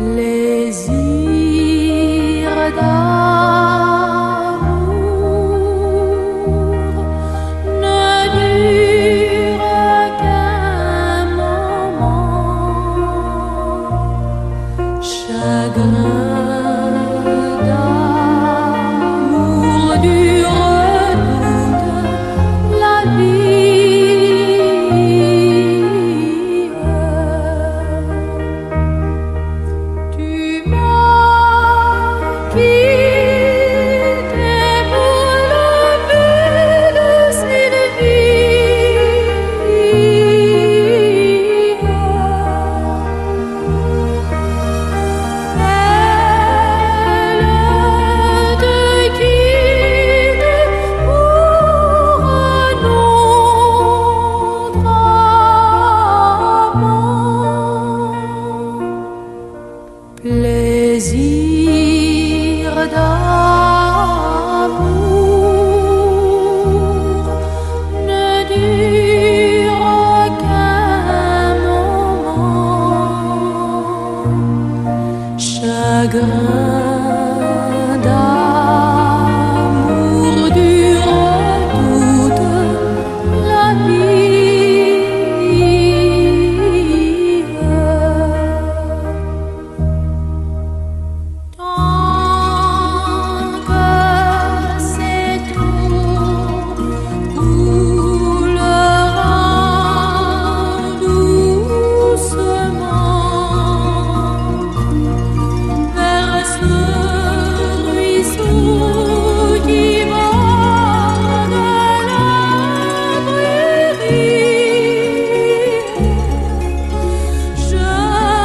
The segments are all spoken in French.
Plaisir d'amour ne dure qu'un moment, chagrin d'amour dure toute la vie. Tu m'as quitté pour le but de cette vie. Elle te quitte pour un autre amant. Plaisir d'amour ne dure qu'un moment, chagrin d'amour dure toute la vie. Tant que ces tours coulera doucement vers ce ruisseau qui borde la prairie, je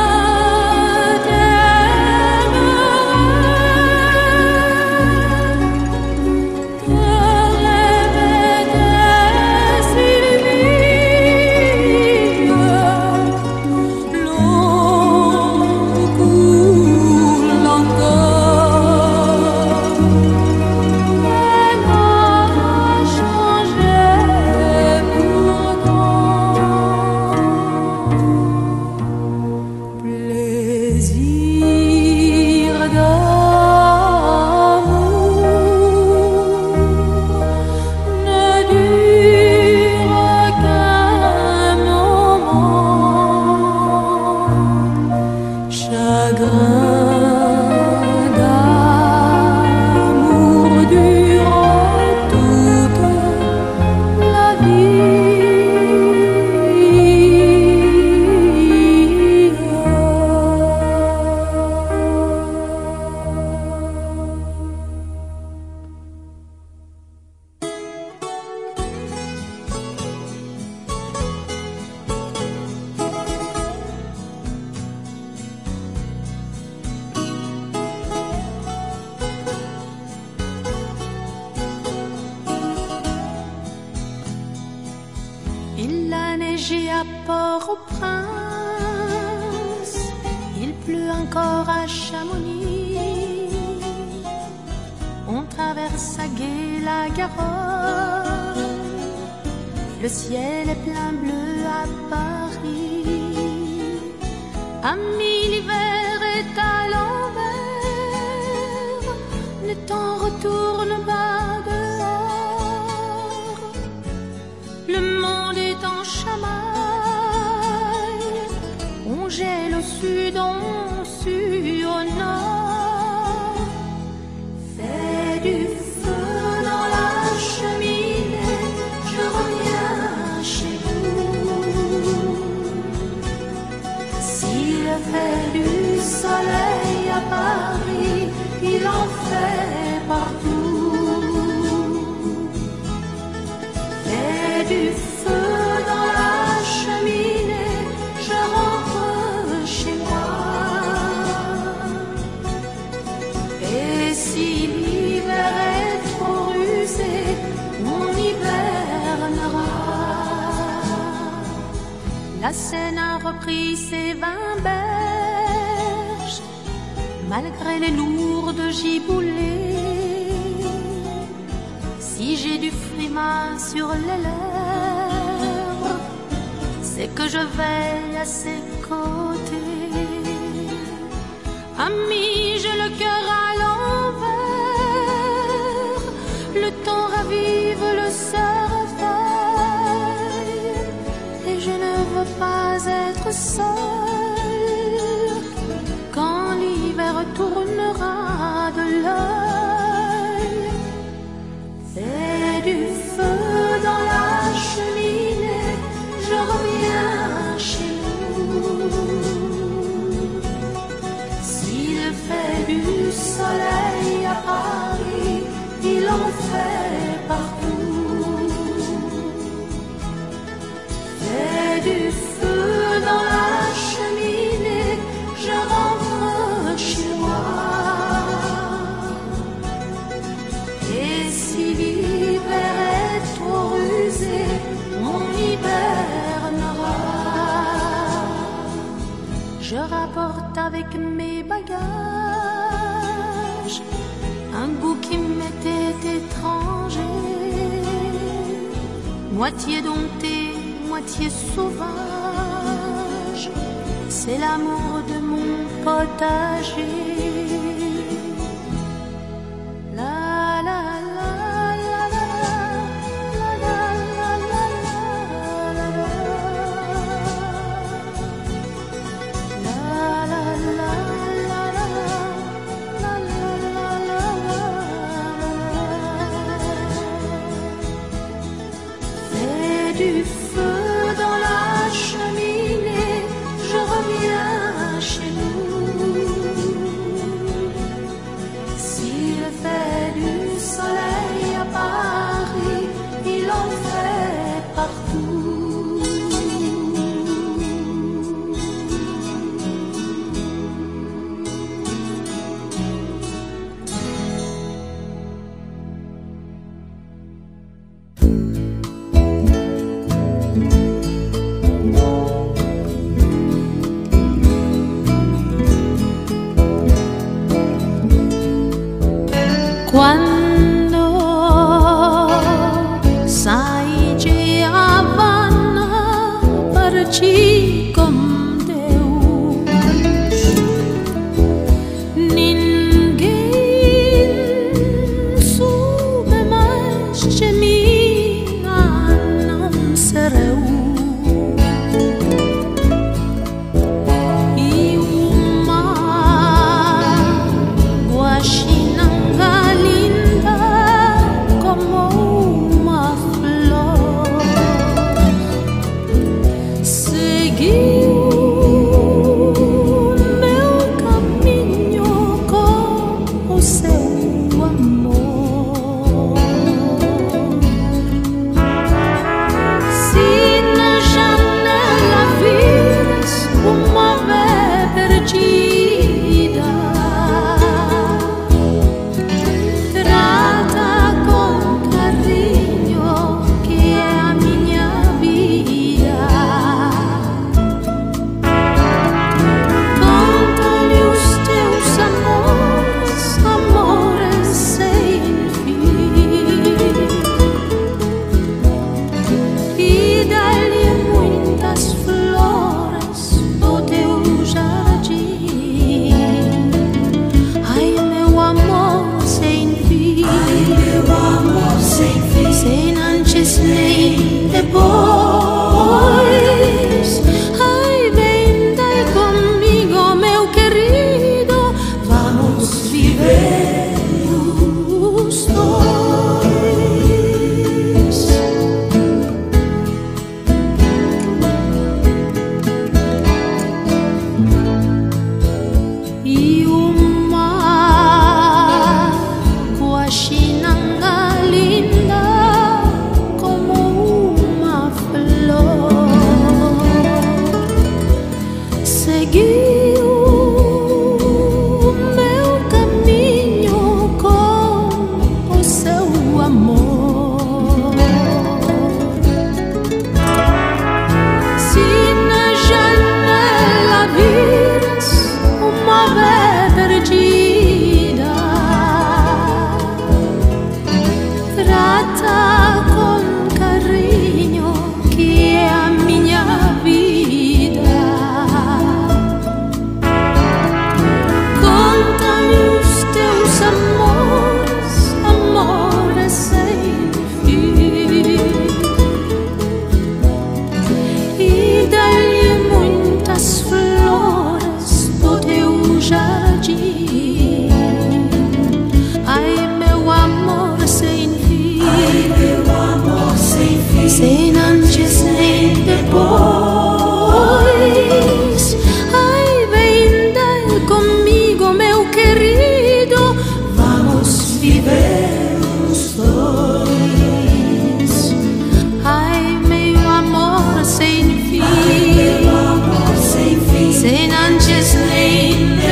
plaisir d'amour ne dure qu'un moment, chagrin d'amour dure toute la Il a neigé à Port-au-Prince, il pleut encore à Chamonix. On traverse à gué la Garonne, le ciel est plein bleu à Paris. Ami, l'hiver est à l'envers, le temps retourne bas dehors. Le monde est en chamaille, on gèle au sud, on sue au nord. Fais du feu dans la cheminée, je reviens chez vous. S'il fait du soleil à Paris, il en fait partout. Fais du feu dans la cheminée, je rentre chez moi. Et si l'hiver est trop rusé, on hibernera. La Seine a repris ses 20 berges, malgré les lourdes giboulées. Si j'ai du frima sur les lèvres, c'est que je veille à ses côtés. Mamie, j'ai le cœur à l'envers, le temps ravive le cercueil, et je ne veux pas être seule quand l'hiver tournera de l'œil. Fais du feu dans la cheminée, je reviens chez nous. S'il fait du soleil à Paris, il en fait partout. Fais du feu dans la cheminée, je rentre chez moi. Et si l'hiver est trop rusé, on hibernera. Je rapporte avec mes bagages un goût qui m'était étranger, moitié dompté, moitié sauvage, c'est l'amour de mon potager. Du feu dans la cheminée, je reviens chez nous. S'il fait du soleil à Paris, il en fait partout. Quando sai che Havana parci con Deus, ninguém soube mais de mim a não ser eu. E o mar Guaxinanga como uma flor seguiu meu caminho com o seu amor. Se na janela vires uma ave perdida, trata com carinho que é a minha vida. Conta-lhe os teus amores, amores sem fim, e dá-lhe muitas flores do teu jardim. Ai, meu amor sem fim, ai, meu amor sem fim, sem antes nem depois. Ai, vem daí comigo, meu querido, vamos viver os dois. E o mar Guaxinanga linda como uma flor seguiu meu caminho com o seu amor. Se na janela vires uma vez Say none just name the boys. Ay, venga conmigo, meu querido, vamos viver os dois. Ai, meu amor sem fim. Say none just name the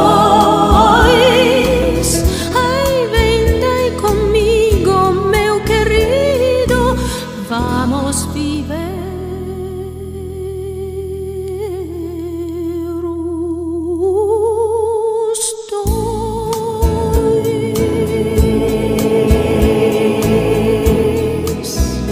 boys. Ay, venga conmigo, meu querido, vamos viver os dois.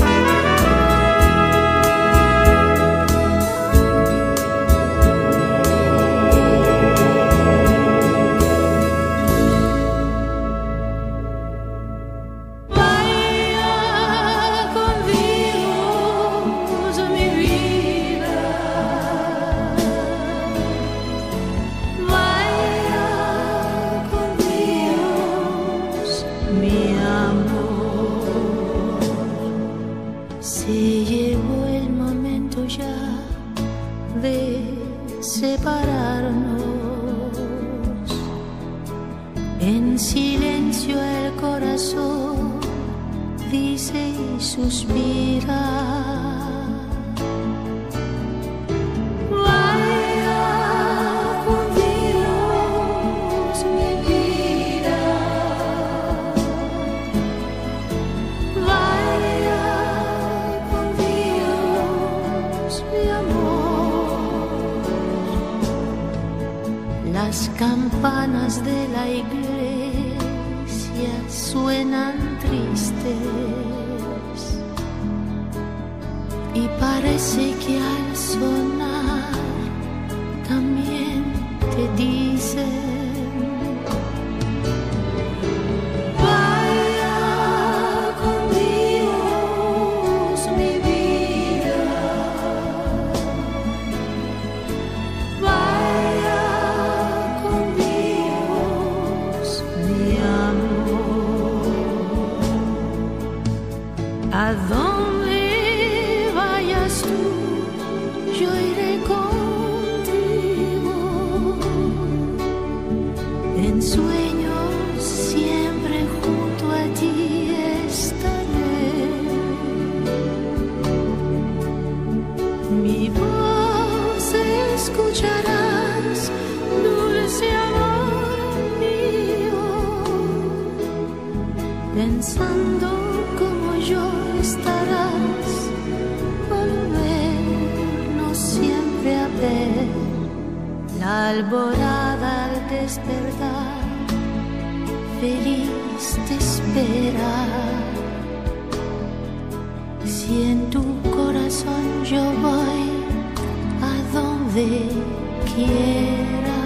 Vaya con Dios, mi vida. Vaya con Dios, mi amor. Se llegó el momento ya de separarnos. En silencio el corazón dice y suspira. Vaya con Dios, mi vida. Vaya con Dios, mi amor. Las campanas de la iglesia suenan tristes y parece que al sonar también te dicen: vaya con Dios, mi vida. Vaya con Dios, mi amor. ¿A dónde vayas tú? Yo iré contigo. En sueños siempre junto a ti estaré. Mi voz escucharás, dulce amor mío. Pensando como yo estarás, volvernos siempre a ver. La alborada al despertar, feliz te espera. Si en tu corazón yo voy a donde quiera.